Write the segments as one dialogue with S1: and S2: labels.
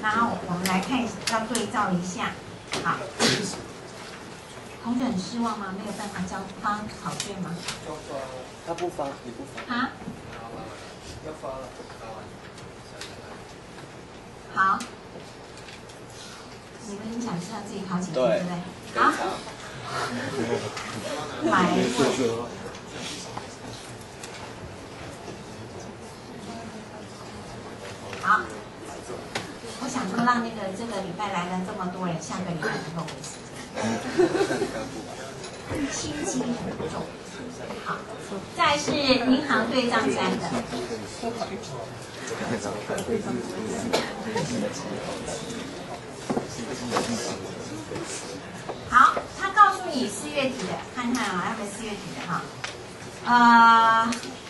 S1: 然后我们来看，要对照一下。好，同学很失望吗？没有办法发考卷吗？
S2: 要发，他不发，你不发。
S1: 啊？
S2: 要发了，
S1: 好，你们想知道自己考几分，对不对？好，来。好，我想说让这个礼拜来了这么多人，下个礼拜能够回时间。心机很重。好，再来是银行对账单的。好，他告诉你4月底的，看看啊，要不要4月底的哈？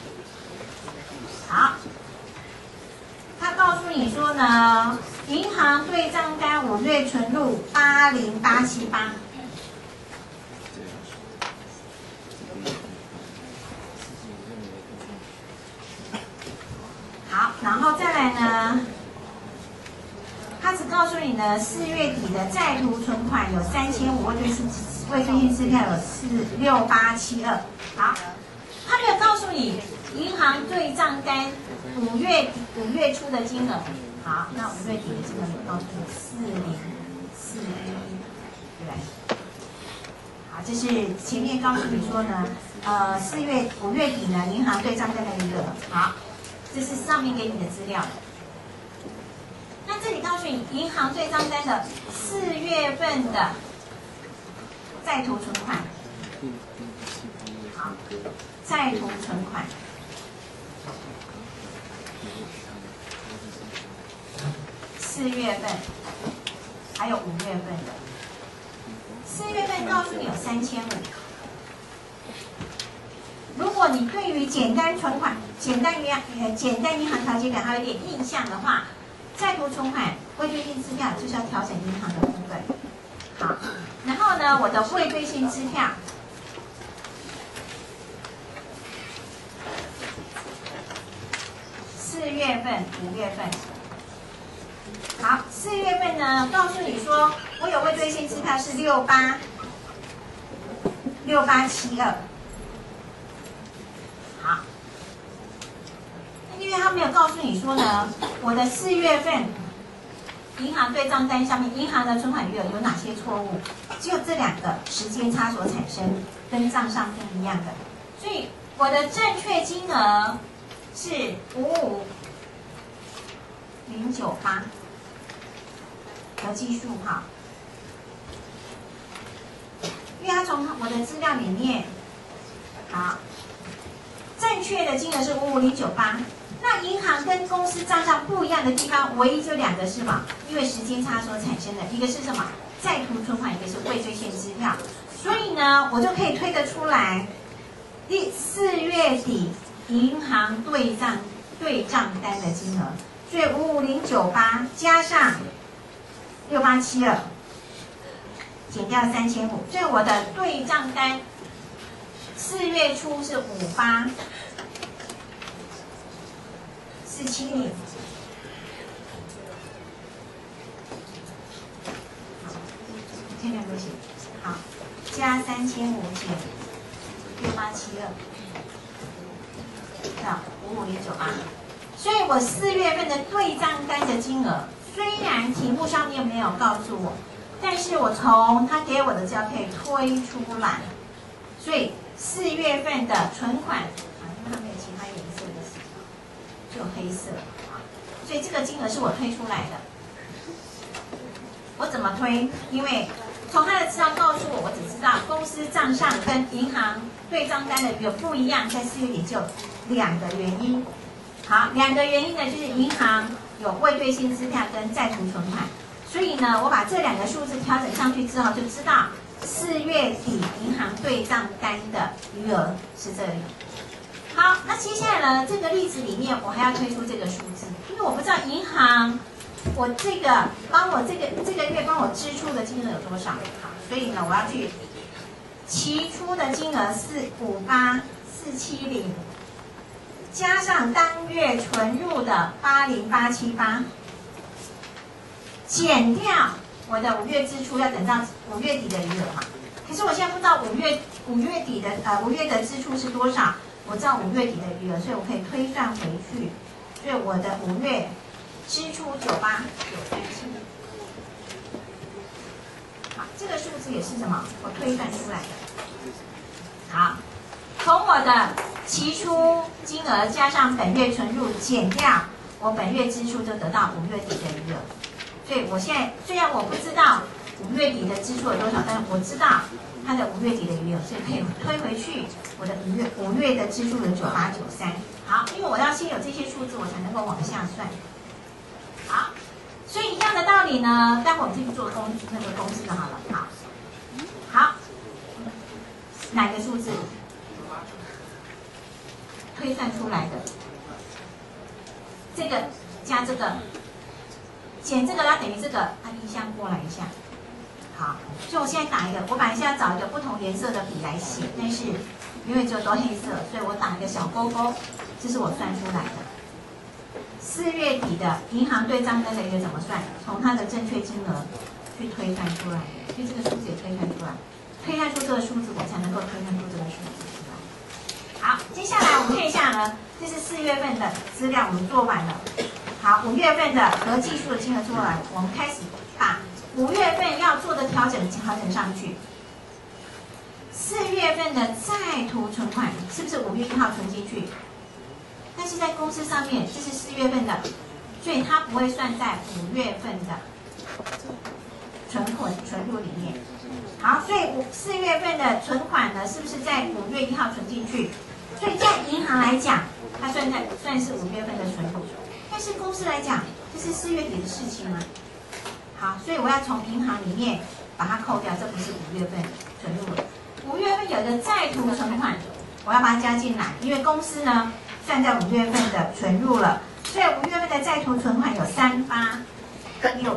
S1: 好。他告诉你说呢，银行对账单5月存入80878。好，然后再来呢，他只告诉你呢，4月底的在途存款有3500，未兑现支票有46872。好，他没有告诉你银行对账单5月初的金额。好，那5月底的金额有告诉你40411，对不对？好，这是前面告诉你说呢，5月底呢，银行对账单的余额。好，这是上面给你的资料。那这里告诉你，银行对账单的4月份的在途存款。好，在途存款。4月份，还有5月份的。4月份告诉你有3500。如果你对于简单存款、简单银行调节表还有一点印象的话，在途存款、未兑现支票就是要调整银行的部分。好，然后呢，我的未兑现支票。4月份、5月份。好，4月份呢，告诉你说，我有未兑现支票是6872。好，因为他没有告诉你说呢，我的4月份银行对账单上面银行的存款余额有哪些错误，只有这2个时间差所产生，跟账上不一样的，所以我的正确金额是55098。要记数哈，因为他从我的资料里面，好，正确的金额是55098。那银行跟公司账上不一样的地方，唯一就2个是什么？因为时间差所产生的，一个是什么？在途存款，一个是未兑现支票。所以呢，我就可以推得出来，4月底银行对账单的金额，所以55098加上6872减掉3500，所以我的对账单4月初是58470，这两个写好，加3500减6872，到55098，所以我4月份的对账单的金额。虽然题目上面没有告诉我，但是我从他给我的资料可以推出来，所以4月份的存款啊，因为它没有其他颜色的纸条，只有黑色啊，所以这个金额是我推出来的。我怎么推？因为从他的资料告诉我，我只知道公司账上跟银行对账单的有不一样，在4月底就2个原因。好，2个原因呢，就是银行有未兑现支票跟在途存款，所以呢，我把这2个数字调整上去之后，就知道4月底银行对账单的余额是这里。好，那接下来呢，这个例子里面我还要推出这个数字，因为我不知道银行我这个月帮我支出的金额有多少，好，所以呢，我要去期出的金额是58470。加上当月存入的80878， 减掉我的5月支出，要等到5月底的余额嘛。可是我现在不知道5月底的5月的支出是多少，我知道5月底的余额，所以我可以推算回去。所以我的5月支出98937。好，这个数字也是什么？我推算出来的。好，从我的期初金额加上本月存入减掉我本月支出，就得到5月底的余额。所以我现在虽然我不知道5月底的支出有多少，但是我知道它的5月底的余额，所以可以推回去我的5月的支出有9893。好，因为我要先有这些数字，我才能够往下算。好，所以一样的道理呢，待会我们继续做那个公式就好了。好，哪个数字推算出来的？这个加这个减这个要等于这个，它移项过来一下。好，所以我现在打一个，我本来是要找一个不同颜色的笔来写，但是因为只有都黑色，所以我打一个小勾勾，这是我算出来的。4月底的银行对账单的余额怎么算？从它的正确金额去推算出来的，所以这个数字也推算出来，推算出这个数字，我才能够推算出这个数字出来。好，接下来我们看一下呢，这是4月份的资料，我们做完了。好，5月份的合计数的金额做完了，我们开始把5月份要做的调整上去。4月份的在途存款是不是5月1号存进去？但是在公司上面，这是4月份的，所以它不会算在5月份的存入里面。好，所以4月份的存款呢，是不是在5月1号存进去？所以在银行来讲，它算是5月份的存入，但是公司来讲，这是4月底的事情嘛。好，所以我要从银行里面把它扣掉，这不是5月份存入的。5月份有一个在途存款，我要把它加进来，因为公司呢算在5月份的存入了，所以5月份的在途存款有3860。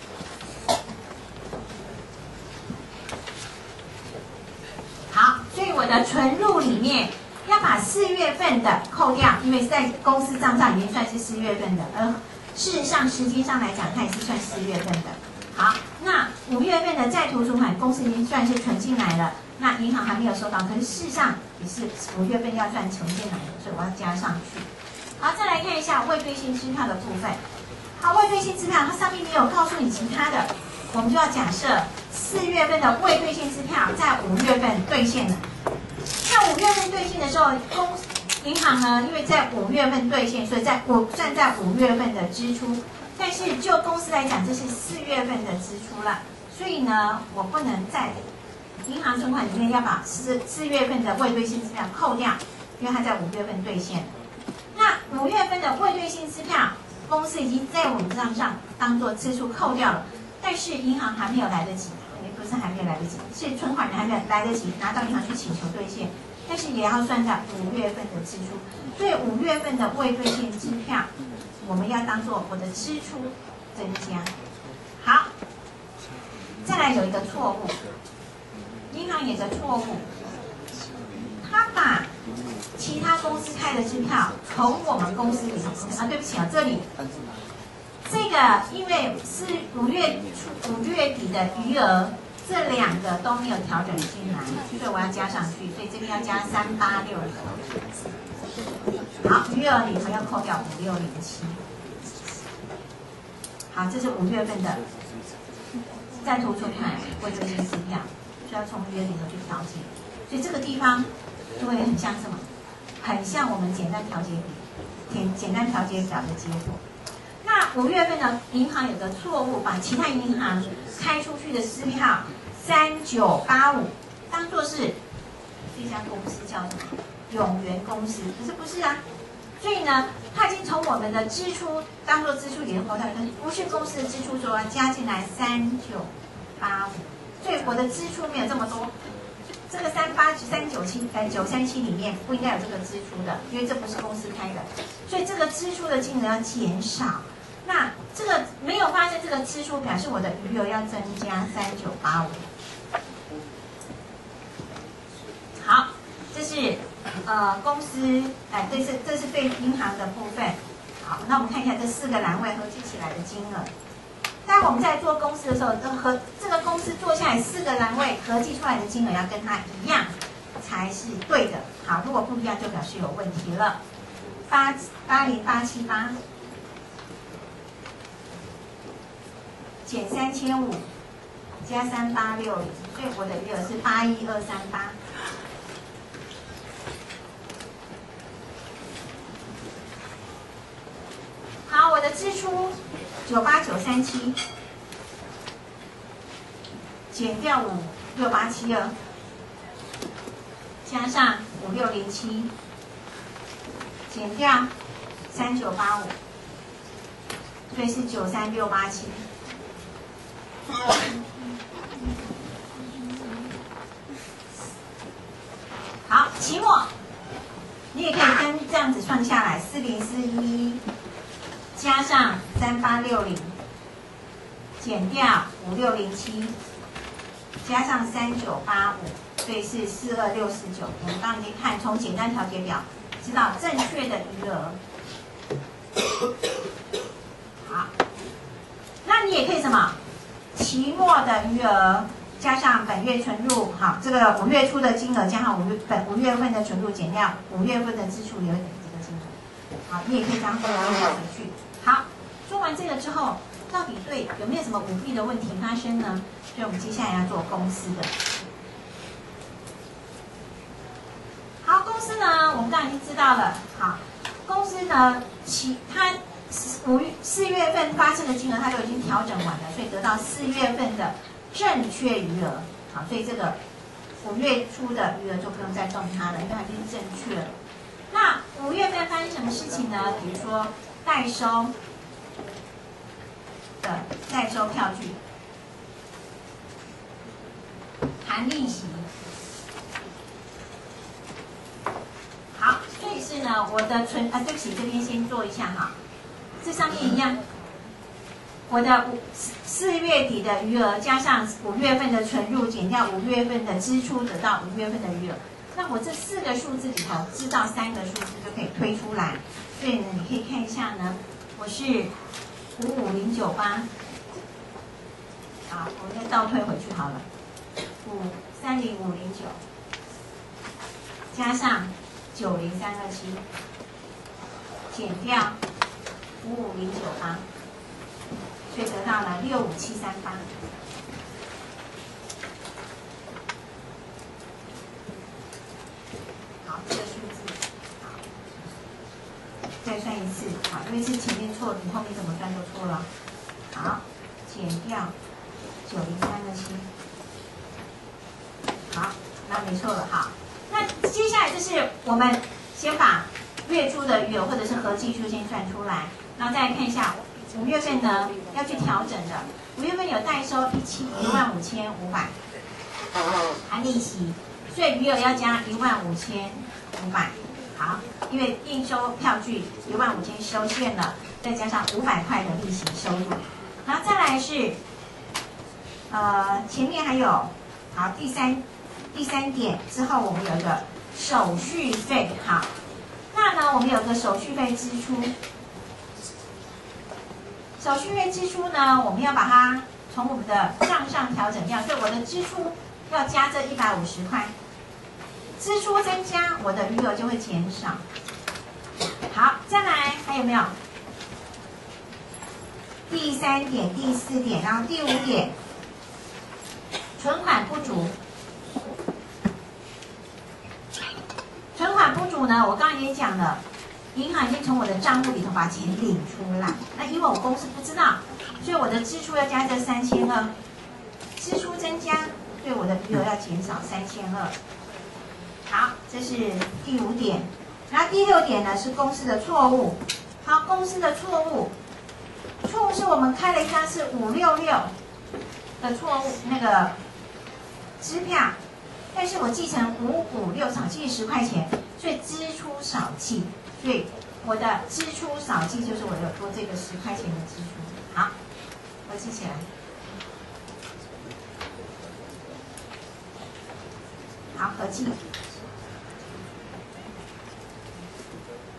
S1: 好，所以我的存入里面要把4月份的扣掉，因为在公司账上已经算是4月份的，而事实上时间上来讲，它也是算4月份的。好，那5月份的在途存款，公司已经算是存进来了，那银行还没有收到，可是事实上也是5月份要算存进来的，所以我要加上去。好，再来看一下未兑现支票的部分。好，未兑现支票，它上面没有告诉你其他的，我们就要假设4月份的未兑现支票在5月份兑现了。那5月份兑现的时候，银行呢，因为在5月份兑现，所以算在5月份的支出。但是就公司来讲，这是4月份的支出了，所以呢，我不能在银行存款里面要把4月份的未兑现支票扣掉，因为它在5月份兑现。那5月份的未兑现支票，公司已经在我们账上当做支出扣掉了，但是银行还没有来得及，也不是还没有来得及，是存款人还没有来得及拿到银行去请求兑现，但是也要算在5月份的支出，所以5月份的未兑现支票，我们要当做我的支出增加。好，再来有一个错误，银行有个错误，他把其他公司开的支票从我们公司里对不起啊，这里这个因为是5月底的余额，这2个都没有调整进来，所以我要加上去，所以这边要加3860。好，余额里头要扣掉5607。好，这是5月份的在途存款未兑现支票，所以要从余额里头去调节，所以这个地方就会很像什么？很像我们简单调节表的结果。那5月份呢，银行有个错误，把其他银行开出去的支票3985当作是这家公司叫什么永源公司，可是不是啊。所以呢，它已经从我们的支出当做支出里的扣掉，不是公司的支出，所以要加进来3985。所以我的支出没有这么多。这个937里面不应该有这个支出的，因为这不是公司开的，所以这个支出的金额要减少。那这个没有发生这个支出，表示我的余额要增加3985。好，这是公司这是对银行的部分。好，那我们看一下这4个栏位合计起来的金额。大待会我们在做公司的时候，这个公司做下来4个栏位合计出来的金额要跟它一样才是对的。好，如果不一样就表示有问题了。80878减3500加3860，所以我的余额是81238。好，我的支出98937减掉56872，加上5607，减掉3985，所以是93687。好，期末你也可以跟这样子算下来，4041加上3860，减掉5607，加上3985，所以是42649。我们刚刚已经看，从简单调节表知道正确的余额。好，那你也可以什么？期末的余额加上本月存入，好，这个5月初的金额加上5月份的存入减掉5月份的支出，也会等于这个金额。好，你也可以这样回去。好，说完这个之后，到底对有没有什么舞弊的问题发生呢？所以我们接下来要做公司的。好，公司呢，我们刚才已经知道了。好，公司呢，它4月份发生的金额，它就已经调整完了，所以得到4月份的正确余额。好，所以这个5月初的余额就不用再动它了，因为它已经正确了。那5月份发生什么事情呢？比如说代收的代收票据含利息。好，所以是呢，我的对不起，这边先做一下哈。这上面一样，我的4月底的余额加上5月份的存入减掉5月份的支出，得到5月份的余额。那我这4个数字里头知道3个数字就可以推出来。所以呢，你可以看一下呢，我是55098，好，我再倒推回去好了，530509加上90327减掉55098，所以得到了65738。好，这个数字，好，再算一次，好，因为是前面错，你后面怎么算都错了。好，减掉90327，好，那没错了，好。那接下来就是我们先把月初的余额或者是合计数先算出来，然后再来看一下5月份呢要去调整的。5月份有代收155,500，含利息，所以余额要加155,500。好，因为应收票据15000收现了，再加上500块的利息收入。然后再来是前面还有好第三点之后，我们有一个手续费。好，那呢我们有个手续费支出。手续费支出呢，我们要把它从我们的账上调整掉，所以我的支出要加这150块。支出增加，我的余额就会减少。好，再来还有没有？第3点、第4点，然后第5点，存款不足。存款不足呢，我刚刚也讲了，银行已经从我的账户里头把钱领出来。那因为我公司不知道，所以我的支出要加这3200，支出增加，对我的余额要减少3200。好，这是第5点。然后第6点呢是公司的错误。好，公司的错误是我们开了一张是566的错误那个支票，但是我记成556少记10块钱，所以支出少记，所以我的支出少记就是我有多这个10块钱的支出。好，我记起来。好，合计。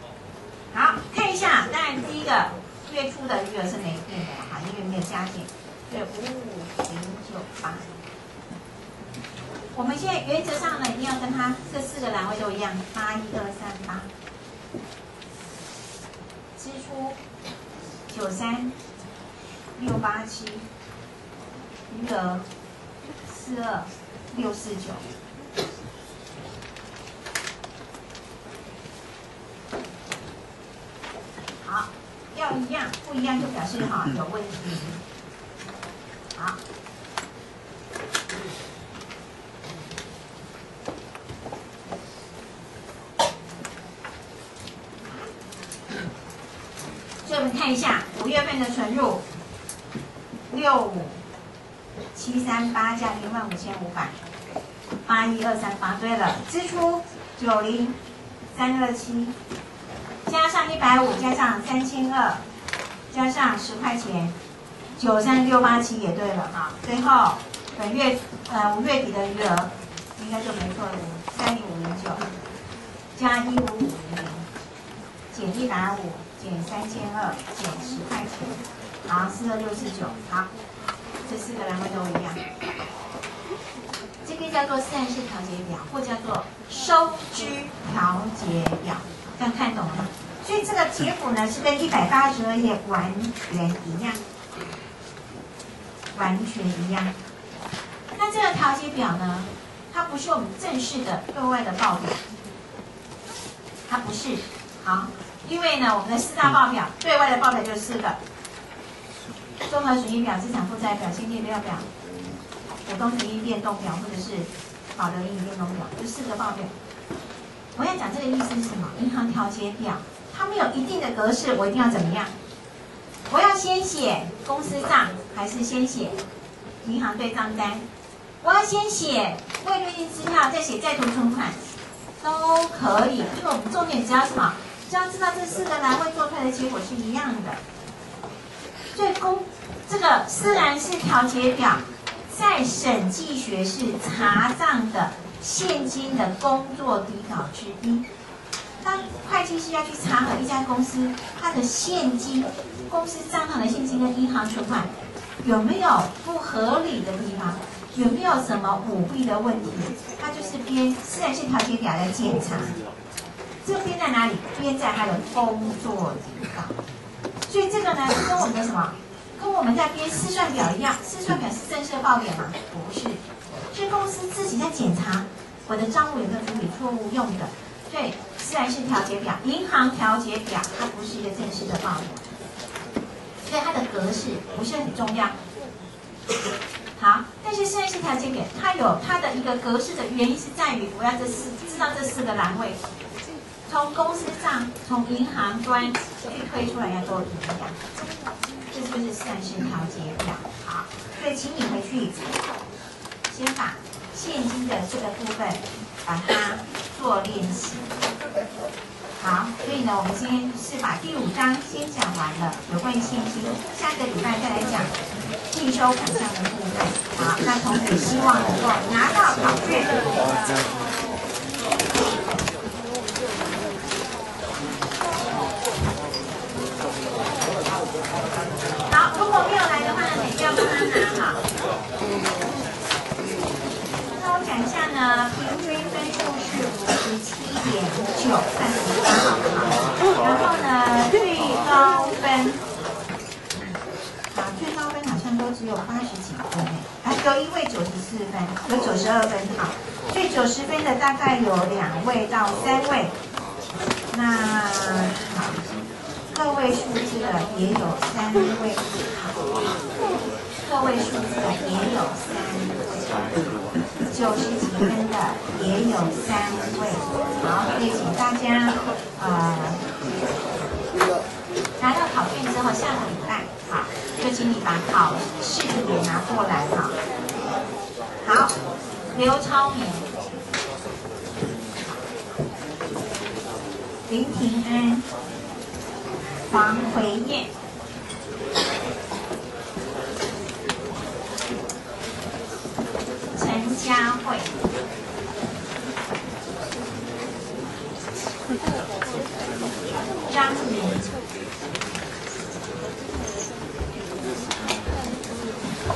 S1: 好，看一下，当然第一个月初的余额是没变的哈，因为没有加减。 对，55098。我们现在原则上呢，一定要跟它这4个栏位都一样，81238。支出93687，余额42649。好，要一样，不一样就表示有问题。好。所以我们看一下5月份的存入，65738加05500，81238。对了，支出90327，加上150，加上3200，加上10块钱，93687也对了哈。最后本月5月底的余额应该就没错了，30509加15500减150。减3200，减10块钱，好，42649，好，这4个栏位都一样。这个叫做自然式调节表，或叫做收支调节表，这样看懂了吗？所以这个结果呢是跟182页完全一样，完全一样。那这个调节表呢，它不是我们正式的对外的报表，它不是，好。因为呢，我们的4大报表，对外的报表就4个：综合损益表、资产负债表、现金流表、股东权益变动表，或者是保留盈余变动表，就4个报表。我要讲这个意思是什么？银行调节表，它没有一定的格式，我一定要怎么样？我要先写公司账，还是先写银行对账单？我要先写未兑现支票，再写在途存款，都可以。因为我们重点只要什么？只要知道这4个栏位做出来的结果是一样的，所以这个自然式调节表在审计学是查账的现金的工作底稿之一。当会计师要去查核一家公司它的现金、公司账上的现金跟银行存款有没有不合理的地方，有没有什么舞弊的问题，它就是编自然式调节表来检查。这个编在哪里？编在它的工作底稿。所以这个呢，跟我们的什么？跟我们在编试算表一样。试算表是正式的报表吗？不是，是公司自己在检查我的账务有没有处理错误用的。对，自然式调节表、银行调节表，它不是一个正式的报表，所以它的格式不是很重要。好，但是自然式调节表它有它的一个格式的原因是在于，我要知道这4个栏位。从公司账、从银行端去推出来要都一样，这就是自然式调节表。好，所以请你回去先把现金的这个部分把它做练习。好，所以呢，我们今天是把第5章先讲完了，有关于现金，下个礼拜再来讲进收款项的部分。好，那同学希望能够拿到考卷。好，如果没有来的话呢，你就要帮他拿好。那我讲一下呢，平均分数是57.9，算是比较好的。然后呢，最高分，最高分好像都只有80几分有一位94分，有92分。好，所以90分的大概有2位到3位。那好。个位数字的也有3位，个位数字的也有3位，90几分的也有3位。好，所以请大家拿到考卷之后，下个礼拜好，就请你把考试也拿过来哈。好，刘超明、林平安。黄回燕、陈佳慧、张妍、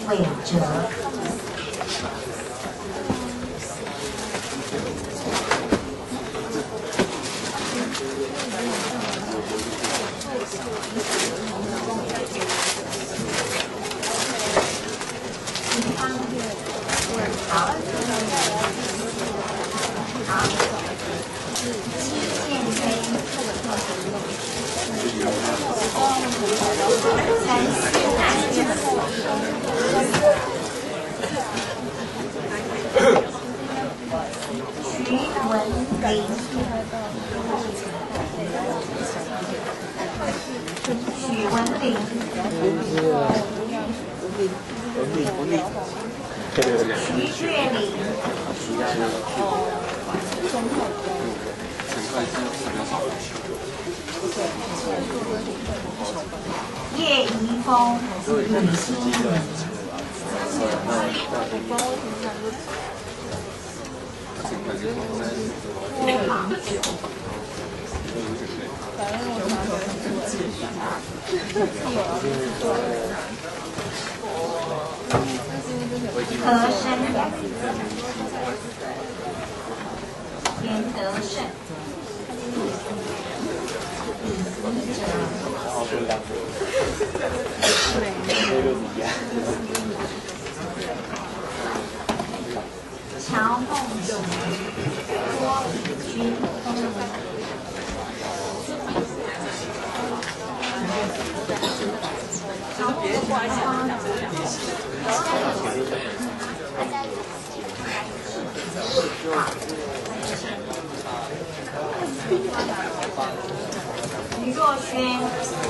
S1: 伟哲。好，好，建飞，陈思楠，徐文林，许文林。徐月玲，叶怡峰，吕欣颖，郭芒九，何生阳，田德胜，乔凤琪，郭以君，于若轩，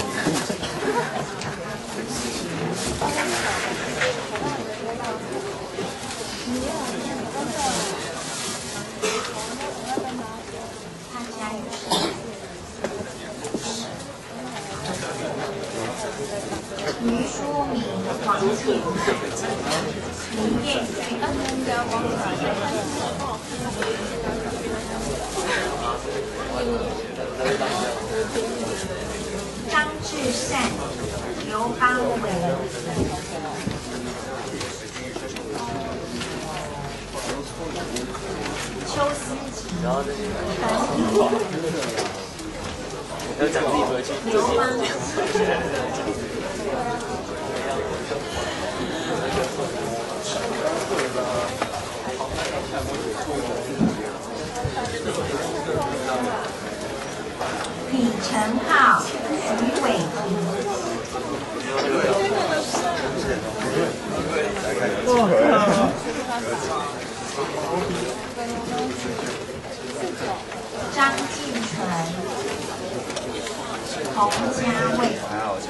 S1: 他家有于淑敏、黄建凯、林彦俊、张志善、刘邦伟、邱思琪、
S2: 要讲自己回去。
S1: 刘邦。李承浩、徐伟霆、张敬纯、洪家卫。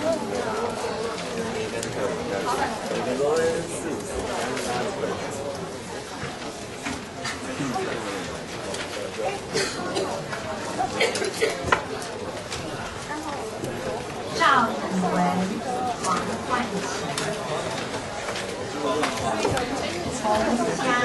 S1: 赵以文、王冠琪、洪家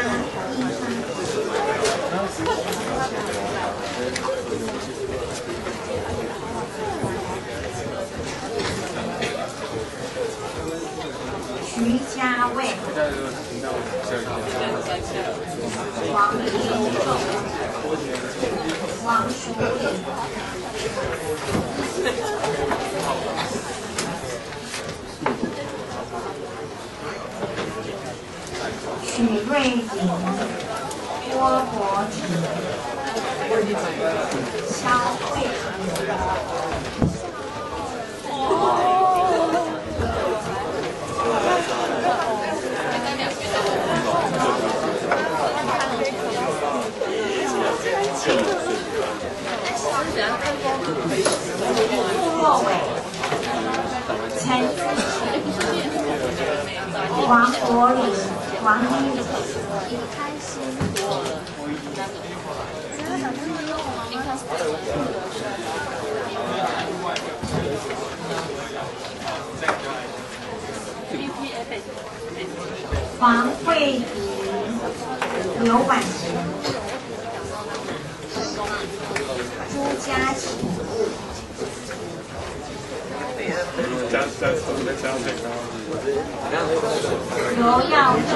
S1: 徐家卫、王天仲、王淑玲、许瑞玲、郭国婷、肖慧莫伟、陈思琪、王国林、王一礼、开心、黄慧怡、刘婉晴、朱佳琪、 刘耀珍。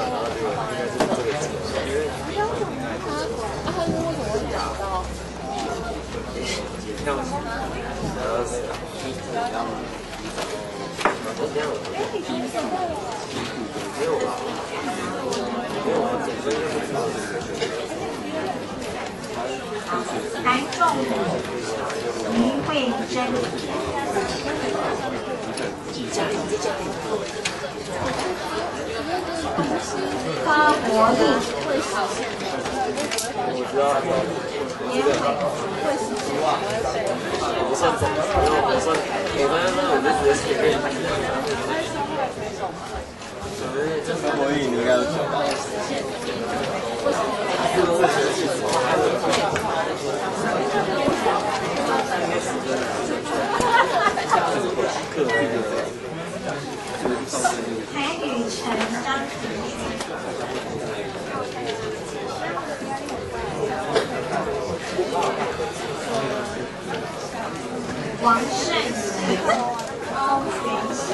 S1: 韩仲武、林慧珍。柯国义。严伟。
S3: 我以为你应该有讲到。
S1: 韩雨辰、张子王胜仪、欧全喜、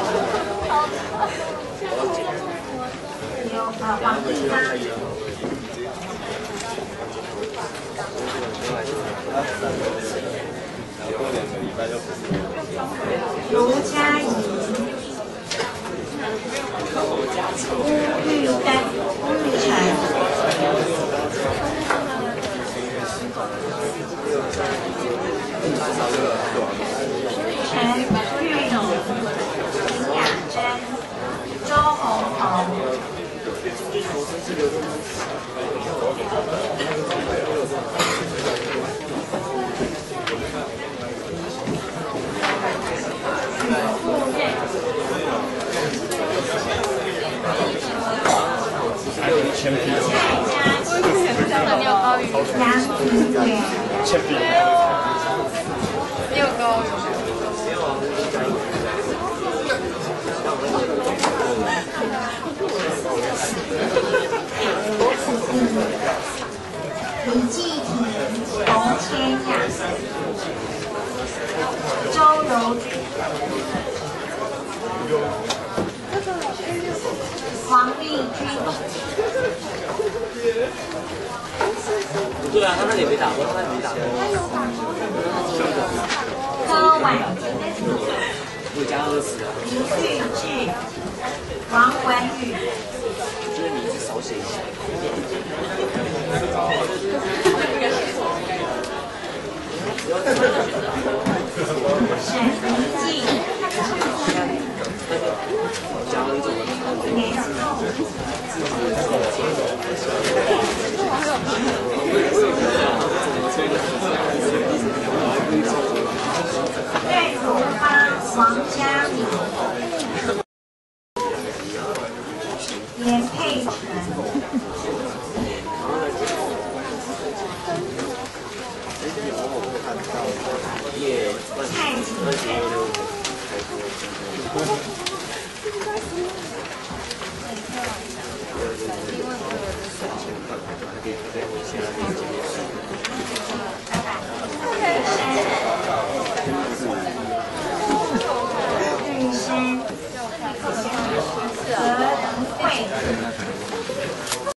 S1: 黄立刚、卢嘉怡、乌玉成、陈玉荣、林雅珍、周红彤。杨庭远，
S4: 你有高语。
S1: 李继廷、洪千雅、周柔君、黄丽君。
S2: 对啊，他那里没打过，他那里没打过。
S1: 柯婉君、
S2: 我加20啊。
S1: 林玉志、王文宇。
S2: 我觉得名字少写一下。
S1: 沈怡静。年对如芳、王嘉敏、严佩纯、蔡景琛、玉生、何怡慧。